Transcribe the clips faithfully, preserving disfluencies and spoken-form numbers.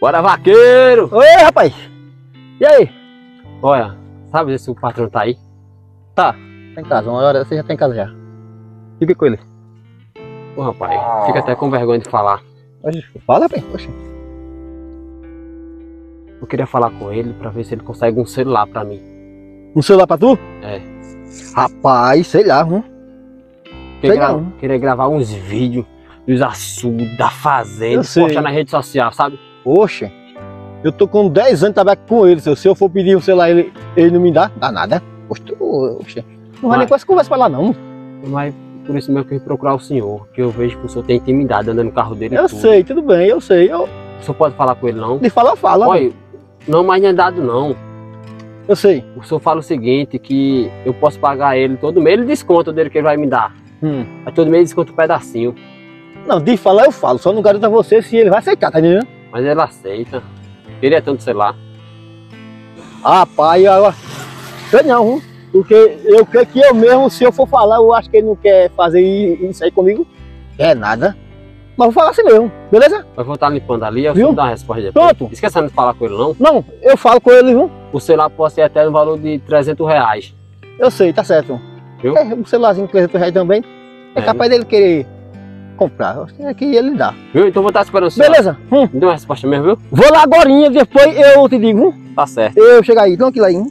Bora, vaqueiro! Oi, rapaz! E aí? Olha, sabe se o patrão tá aí? Tá, tá em casa, uma hora você já tá em casa já. Fica com ele. Ô, rapaz, fica até com vergonha de falar. Oxe, fala, rapaz. Oxe. Eu queria falar com ele pra ver se ele consegue um celular pra mim. Um celular pra tu? É. Rapaz, sei lá, hum. Queria, Sei gra não. queria gravar uns vídeos dos açudes, da fazenda, Eu sei. postar na rede social, sabe? Oxe, eu tô com dez anos de trabalhar com ele. Se eu for pedir um celular, ele, ele não me dá, dá nada. Oxe, tu, oxe. Não vai nem com essa conversa pra lá, não. Mas por isso mesmo que eu vim procurar o senhor, que eu vejo que o senhor tem intimidade andando no carro dele e Eu tudo. sei, tudo bem, eu sei. Eu... O senhor pode falar com ele, não? De falar, fala. Olha, não mais nem é dado, não. Eu sei. O senhor fala o seguinte, que eu posso pagar ele todo mês, ele desconta dele que ele vai me dar. Hum. Aí todo mês desconta um pedacinho. Não, de falar eu falo, só não garanto a você se ele vai aceitar, tá entendendo? Mas ele aceita. Ele é tanto, sei lá. Ah, pai, eu... eu não, hum. Porque eu creio que eu mesmo, se eu for falar, eu acho que ele não quer fazer isso aí comigo. É nada. Mas vou falar assim mesmo, beleza? Mas vou estar limpando ali, eu Viu? vou dar uma resposta depois. Pronto. Esquecendo de falar com ele, não. Não, eu falo com ele, viu? O celular pode ser até no valor de trezentos reais. Eu sei, tá certo. Viu? É, um celularzinho com trezentos reais também. É, É, capaz dele querer comprar. Eu acho que é que ele dá. Viu? Então vou estar esperando o senhor. Beleza? Hum. Me dê uma resposta mesmo, viu? Vou lá agorinha, depois eu te digo. Hum. Tá certo. Eu chego aí, tranquilo aí. Hum.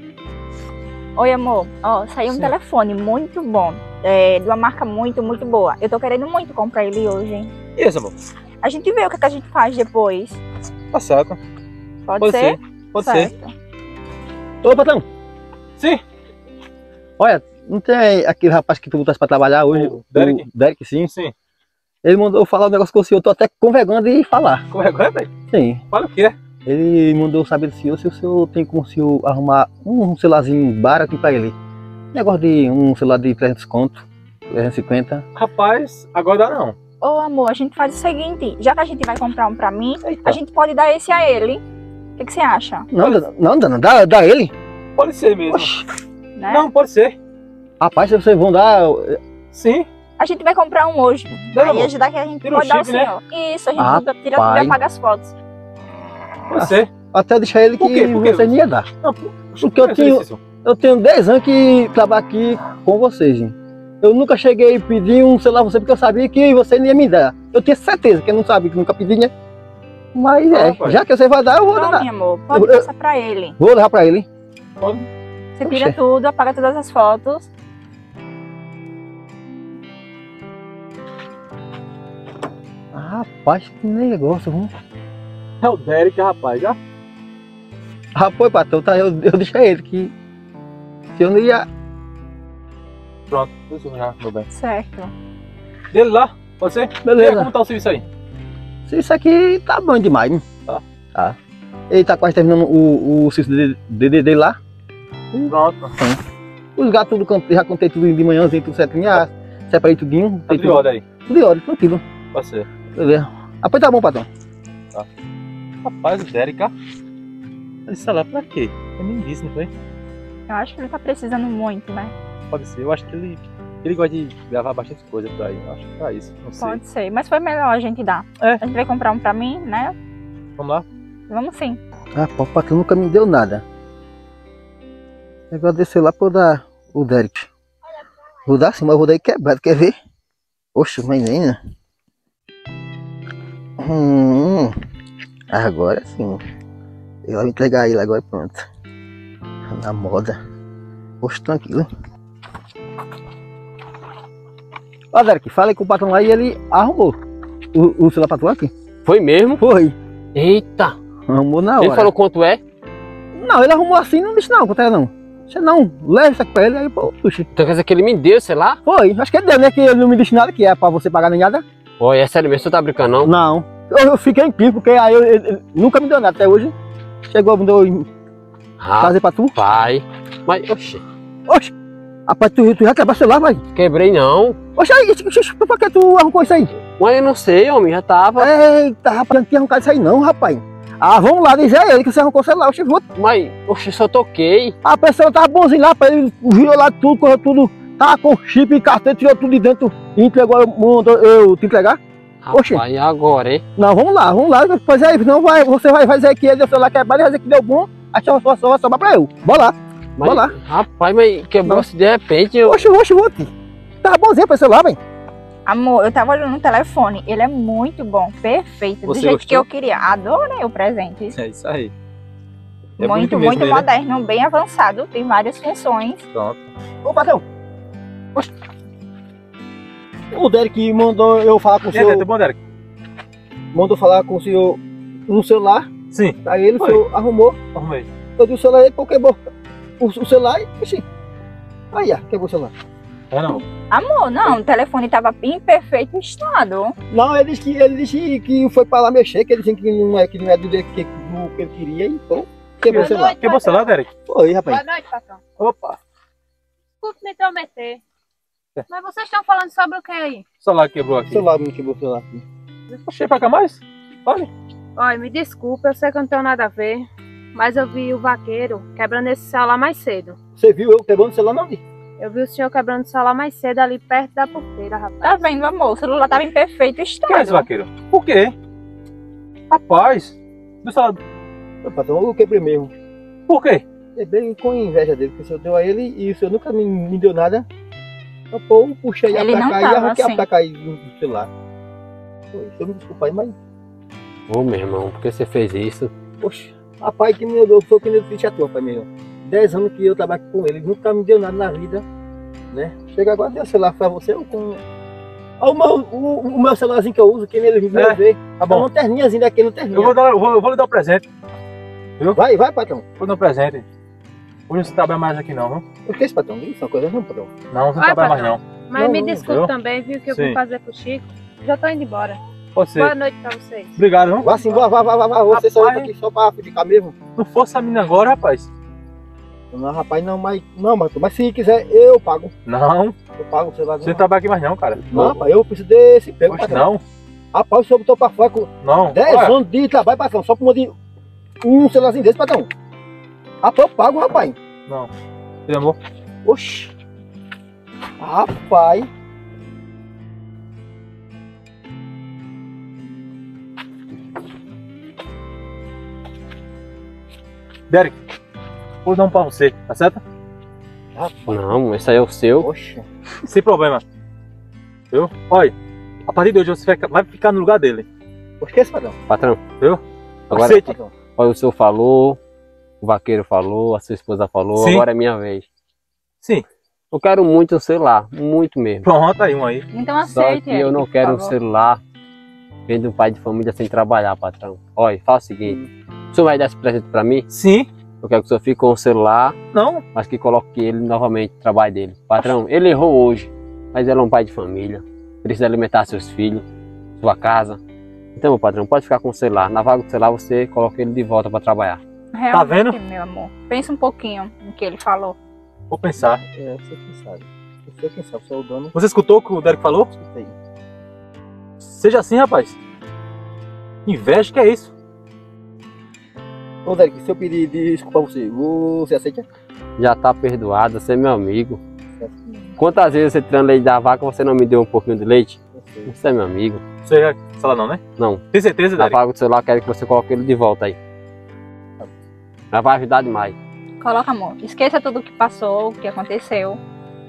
Oi, amor. Ó, saiu um Sim. telefone muito bom. É, de uma marca muito, muito boa. Eu tô querendo muito comprar ele hoje, hein? E esse, amor? A gente vê o que, é que a gente faz depois. Tá certo. Pode, Pode ser? ser. Pode ser. Certo. Ô, patrão. Sim. Olha, não tem aquele rapaz que tu botasse pra trabalhar hoje? O Derek? O Derek, sim. Sim. Ele mandou eu falar um negócio com o senhor, eu tô até com vergonha de falar. Com vergonha, velho? Sim. Fala o quê? Ele mandou saber do senhor se o senhor tem como o senhor arrumar um celularzinho barato pra ele. Negócio de um celular de trezentos conto, trezentos e cinquenta. Rapaz, agora não. Ô, amor, a gente faz o seguinte. Já que a gente vai comprar um pra mim, Eita. a gente pode dar esse a ele. O que, que você acha? Não, dá- não, dá, não, dá, dá ele. Pode ser mesmo. Né? Não, pode ser. Rapaz, se vocês vão dar. Sim. A gente vai comprar um hoje. Não, Aí amor. a gente dá que a gente Tira o pode dar o chip, né? senhor. Isso, a gente Ah, tira tudo pai. e apaga as fotos. Pode ser. Até deixar ele que Por quê? Por quê, você não ia dar. Não, por... Porque eu tenho, eu tenho dez anos que trabalho aqui com vocês, gente. Eu nunca cheguei a pedir um celular pra você porque eu sabia que você não ia me dar. Eu tinha certeza que eu não sabia, que nunca pedi, né? Mas Ah, é, rapaz. já que você vai dar, eu vou Pronto, dar. meu amor, pode Eu- eu- passar pra ele. Vou dar pra ele. Pode. Você tira Oxê. tudo, apaga todas as fotos. Rapaz, que negócio, vamos. É o Derek, rapaz. Já? Rapaz, patrão, tá, eu, eu deixei ele que. Se eu não ia. Pronto. Isso já, meu bem. Certo. Dele lá, pode ser? E aí, Beleza. como tá o serviço aí? Isso aqui tá bom demais, hein? Tá. Tá. Ele tá quase terminando o, o serviço de D D dele lá. Pronto. Os gatos tudo, can- já contei tudo de manhãzinho, tudo certinho. Já separei tudinho. Tá tem de tudo, ordem aí. tudo de ordem, tranquilo. Pode ser. Beleza. Rapaz, tá bom, patrão. Rapaz, o Derek, ó. Esse celular pra quê? Ele nem disse, não foi? Eu acho que ele tá precisando muito, né? Pode ser. Eu acho que ele, ele gosta de gravar bastante coisa por aí. Eu acho que é pra isso. Não sei. Pode ser. Mas foi melhor a gente dar. É. A gente vai comprar um pra mim, né? Vamos lá? Vamos sim. Ah, pô, o patrão nunca me deu nada. Negócio desse lá pra eu dar o Derek. Vou dar sim, mas eu vou dar ele quebrado, quer ver? Oxe, mas nem, né? Hum, agora sim. Eu vou entregar ele agora e pronto. Na moda. Poxa, tranquilo. Ó, Derek, falei com o patrão lá e ele arrumou o, o celular pra tu aqui. Foi mesmo? Foi. Eita! Arrumou na hora. Ele falou quanto é? Não, ele arrumou assim, não disse não, quanto é não. Você não, leva isso aqui pra ele, aí, pô, puxa. Então quer dizer que ele me deu, sei lá? Foi, acho que ele deu, né, que ele não me disse nada, que é pra você pagar nem nada. Olha, é sério mesmo, você tá brincando não? Não, eu, eu fiquei em pico, porque aí eu, ele, ele nunca me deu nada até hoje. Chegou, me deu fazer pra tu. Rapaz. Mas, oxe, Oxe, rapaz, tu, tu já quebrou o celular, vai. quebrei não. Oxe, aí, por que tu arrancou isso aí? Mas eu não sei, homem, já tava. Eita, rapaz, não tinha arrancado isso aí não, rapaz. Ah, vamos lá dizer a ele que você arrancou o celular, oxe, vou. Mas, oxe, só toquei. A pessoa tava bonzinho lá, pra ele virou lá tudo, correu tudo, tava com chip e carteira, tirou tudo de dentro e entregou, eu, mandou eu te entregar. Oxi. Rapaz, e agora, hein? Não, vamos lá, vamos lá. Pois é, não vai, você vai fazer que ele deu o celular quebrado e vai dizer que deu bom. Aí só, só, só vai sobrar pra eu. Bora lá. Mas, Bora lá. Rapaz, mas quebrou assim de repente. Eu... Oxi, oxi, oxi. Tava bonzinho pra esse celular, velho. Amor, eu tava olhando no telefone. Ele é muito bom, perfeito. Você do jeito gostou? que eu queria. Adorei o presente. É isso aí. É muito, bonito muito mesmo, né? moderno, bem avançado. Tem várias funções. Pronto. Ô, patrão. Oxi. O Derek mandou eu falar com o E aí, senhor. tá bom, Derek? Mandou falar com o senhor no celular. Sim, Aí ele Foi. foi, arrumou. arrumei. Eu dei o celular, ele pô, quebrou o, o celular e assim. Aí, ó, quebrou o celular. É não. Amor, não, o telefone tava em perfeito estado. Não, ele disse que, ele disse que foi pra lá mexer, que ele disse que não é, que não é do jeito que, do que ele queria, então quebrou o celular. Quebrou o celular, Derek? Foi, rapaz. Boa noite, patrão. Opa. Desculpe me intrometer. É. Mas vocês estão falando sobre o que aí? O celular quebrou O aqui. celular não quebrou o celular. Achei pra cá mais? Olha. Olha, me desculpa, eu sei que eu não tenho nada a ver. Mas eu vi o vaqueiro quebrando esse celular mais cedo. Você viu eu quebrando o celular, não vi? Eu vi o senhor quebrando o celular mais cedo ali perto da porteira, rapaz. Tá vendo, amor? O celular tava em perfeito estado. Que é esse vaqueiro? Por quê? Rapaz. Do celular... Meu patrão, eu quebrei mesmo. Por quê? Quebrei com inveja dele, porque o senhor deu a ele e o senhor nunca me, me deu nada. Eu pô, puxei a Ele não placa e tava arranquei assim. a placa aí do do celular. Foi, o senhor me desculpa aí, mas. Ô, meu irmão, por que você fez isso? Poxa, rapaz, que me deu, foi que me deu chateou, pai meu. Dez anos que eu trabalho com ele, ele nunca me deu nada na vida, né? Chega agora, deu celular pra você, eu com... Olha o meu, o, o meu celularzinho que eu uso, que ele me É, vê. Tá É bom. uma terninhazinha daquele, não terninha. Eu vou, dar, eu vou, eu vou lhe dar um presente. Vai, vai, patrão. Vou dar um presente. Hoje você trabalha mais aqui não, viu? O que é esse patrão? Isso é uma coisa não, patrão. Não, você não Vai, trabalha mais patrão. não. Mas Não, me não, desculpe eu? também, viu, que eu Sim. fui fazer pro Chico. Já tô indo embora. Pode ser. Boa noite pra vocês. Obrigado, viu? Vá sim, vá, vá, vá, vá, vá. Você só Rapaz. entra aqui só pra ficar mesmo. Não fosse a mina agora, rapaz. Não, rapaz, não, mas. Não, mas, mas se quiser, eu pago. Não, Eu pago o celular. você não trabalha aqui mais não, cara. Não, rapaz, eu preciso desse emprego, Poxa, patrão. não, Rapaz, o senhor botou pra fora com não. dez Olha, anos de trabalho, patrão, só por de um celularzinho desse, patrão. Rapaz, eu pago, rapaz. Não. Meu amor, Oxi. Rapaz. Derek, vou dar um pra você, tá certo? Rapaz. Não, esse aí é o seu. Oxi. Sem problema. Viu? Olha, a partir de hoje você vai ficar- vai ficar no lugar dele. Oxi, que é esse, patrão? Patrão, Viu? agora, Aceite. Patrão. olha, o senhor falou, o vaqueiro falou, a sua esposa falou, Sim. agora é minha vez. Sim. Eu quero muito o celular, muito mesmo. Pronto, aí um aí. Então Só aceite, que eu Eric, não por quero um favor. celular vendo um pai de família sem trabalhar, patrão. Olha, faz o seguinte, o senhor vai dar esse presente pra mim? Sim. Eu quero que o senhor fique com o celular, Não. mas que coloque ele novamente no trabalho dele. Patrão, ele errou hoje, mas ele é um pai de família, precisa alimentar seus filhos, sua casa. Então, meu patrão, pode ficar com o celular. Na vaga do celular você coloca ele de volta para trabalhar. Realmente, vendo? meu amor. Pensa um pouquinho no que ele falou. Vou pensar. É, você quem sabe. Você quem sabe, sou o dono. Você escutou o que o Derek falou? Escuta aí. Seja assim, rapaz. Inveja, que é isso? Ô, Derek, se eu pedir desculpa a você, você aceita? Já tá perdoado, você é meu amigo. Quantas vezes você tirando leite da vaca você não me deu um pouquinho de leite? Eu sei. Você é meu amigo. Você já celular não, né? Não, Tem certeza, na Derek? vaga do celular quero que você coloque ele de volta aí. Já vai ajudar demais. Coloca, amor. Esqueça tudo o que passou, o que aconteceu.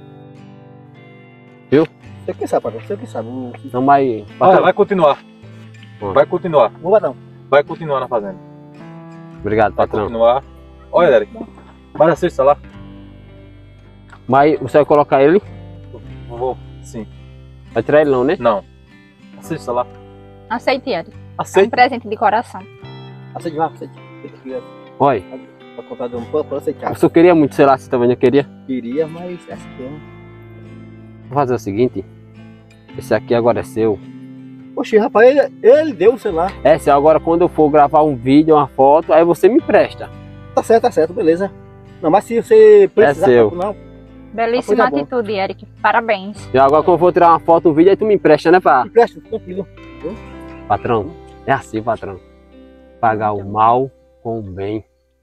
Você quem sabe, patrão, você quem sabe. O- Não, mas... Olha, Patrão, vai continuar. Bom. Vai continuar. Ô, patrão. Vai continuar na fazenda. obrigado, Vai patrão. continuar. Olha, Derek. Vai nascer o celular. Mas você vai colocar ele? Vou. Sim. Vai tirar ele não, né? Não. Aceite o celular. Aceite, Eric. É um Aceite. presente de coração. Aceite, vai, aceite. Aceite, queria. Olha, Pra contar de um pano, pode aceitar. eu só queria muito, sei lá, se também eu queria. Queria, mas é assim mesmo. Vou fazer o seguinte. Esse aqui agora é seu. Oxi, rapaz, ele, ele deu o celular. Esse agora quando eu for gravar um vídeo, uma foto, aí você me empresta. Tá certo, tá certo, beleza. Não, mas se você precisar, seu. não. Belíssima Ah, pois é bom. atitude, Eric. Parabéns. E agora quando eu for tirar uma foto, um vídeo, aí tu me empresta, né, pá? Empresta, tranquilo. Patrão, é assim, patrão. Pagar o mal com o bem.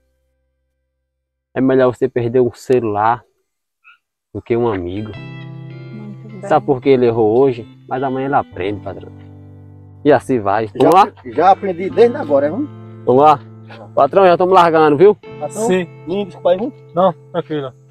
É melhor você perder um celular do que um amigo. Muito bem. Sabe por que ele errou hoje? Mas amanhã ele aprende, patrão. E assim vai. Já, Vamos lá? já aprendi desde agora, viu? Vamos lá. Patrão, já estamos largando, viu? Patrão, Sim. me desculpa aí, viu? Não, tranquilo.